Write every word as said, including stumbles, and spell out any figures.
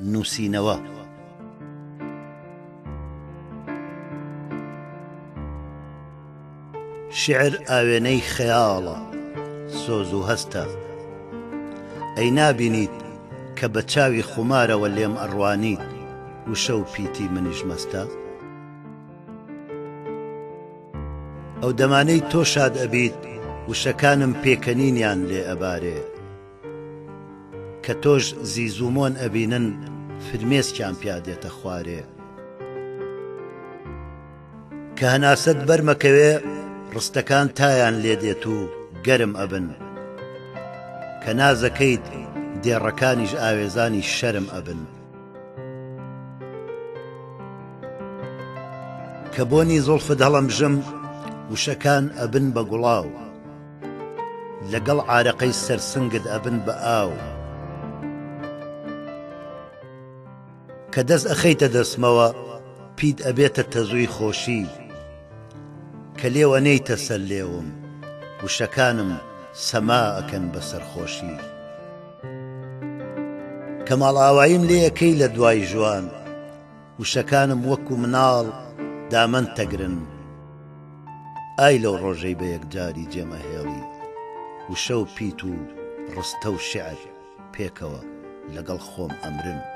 نووسینەوە. شعر ئاوێنەی خەیاڵە، سۆز و هەستە، ئەی نابینیت کە بە چاوی خومارەوە لێم ئەڕوانیت وشە و پیتی منیش مەستە. ئەو دەمانەی تۆ شاد ئەبیت وشەکانم پێکەنینیان لێ ئەبارێ، کە تۆش زیزومۆن ئەبینن فرمێسکیان پیادێتە خوارێ. کە هەناسەت بەرمەکەوێ ڕستەکان تایان لێ دێت و گەرم ئەبن، کە نازەکەیت دێڕەکانیش ئاوێزانی شەرم ئەبن. کە بۆنی زوڵفت هەڵەمژم وشەکان ئەبن بە گوڵاو، لەگەڵ عارەقەی سەرسنگت ئەبن بە ئاو. کە دەست ئەخەیتە دەستمەوە پیت ئەبێتە تەزووی خۆشی، کە لێوە نەیتە سەر لێوم وشەکانم سەما ئەکەن بە سەرخۆشی. کە ماڵئاواییم لێ یەکەی لە دوای ژوان وشەکانم وەکو مناڵ دامەن تەگرن. ئای لەو ڕۆژەی بە یەکجاری جێمەهێڵی وشە و پیت و ڕستە و شیعر پێکەوە لەگەڵ خۆم ئەمرن.